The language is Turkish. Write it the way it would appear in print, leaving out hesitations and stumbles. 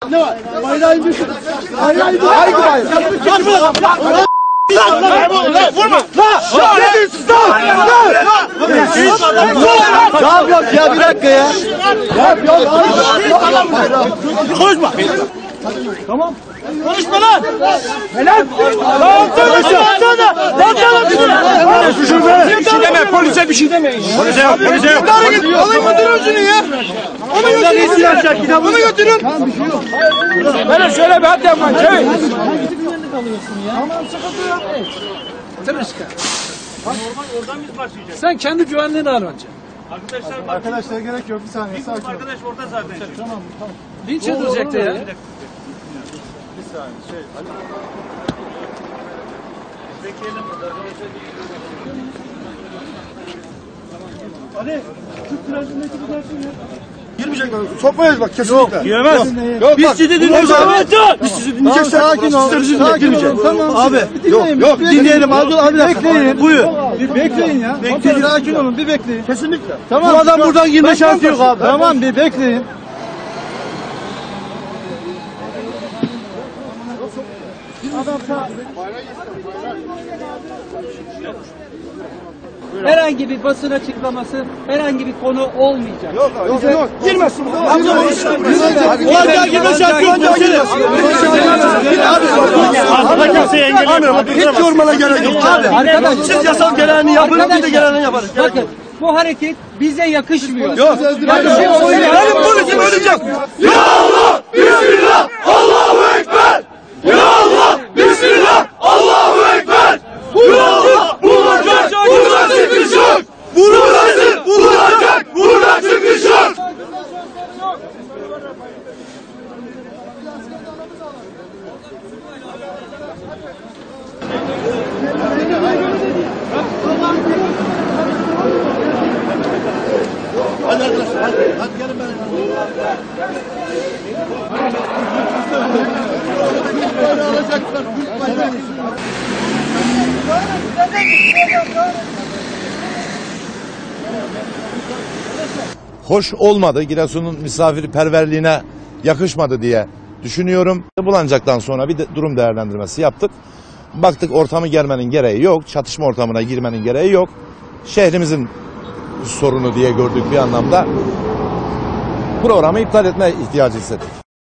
Ne var? Bayrağı indirsin. Bayrağı indirsin. Hangi bayrağı? Vurma! Lan! Ne diyorsun lan? Lan! Ya bir dakika ya. Konuşma. Tamam. Konuşma lan! Helal! Lan bir şey deme, polise bir şey demeyin. Polise yok, polise yok. Alın götürün şunu ya. Onu götürün. Bunu götürün. Böyle şöyle bir hadi yapma. Çevir. Tamam, sıkıntı yok. Tırışka. Oradan biz başlayacağız. Sen kendi güvenliğini aranacaksın. Arkadaşlar gerek yok, bir saniye. Sakin ol. Arkadaş orada zaten. Tamam. Linç edilecekti ya. Bir saniye bekleyelim burada. Ali, Türk plajındaki bu dersin ya. Girmeyecekler. Sokmayız bak kesinlikle. Yok, giremez. Yok, biz sizi dinleyeceğiz. Biz sizi dinleyeceğiz. Sakin ol. Sakin ol. Tamam. Abi. Yok. Dinleyelim. Abi bekleyin. Buyur. Bir bekleyin ya. Bekleyin. Sakin olun. Bir bekleyin. Kesinlikle. Tamam. Bu adam buradan girme şansı yok abi. Tamam bir bekleyin. Herhangi bir basın açıklaması, herhangi bir konu olmayacak. Yok. Girmesin. Oraya girme şartı yok. Hiç yormana gerek yok. Abi, siz yasal gereğini yapın, biz de gereğini yaparız. Bakın, bu hareket bize yakışmıyor. Yok. Benim polisim öleceğim. Ya Allah, Bismillah, Allahu Ekber. Ya Allah, Bismillah, Allahu Ekber. Ya Allah, vurulacak, vurulacak bir şey yok. Vurulacak bir şey yok. Hadi arkadaşlar, hadi gelin ben. Hoş olmadı. Giresun'un misafirperverliğine yakışmadı diye düşünüyorum. Bulancak'tan sonra bir durum değerlendirmesi yaptık. Baktık ortamı germenin gereği yok. Çatışma ortamına girmenin gereği yok. Şehrimizin sorunu diye gördük bir anlamda. Programı iptal etme ihtiyacı hissettik.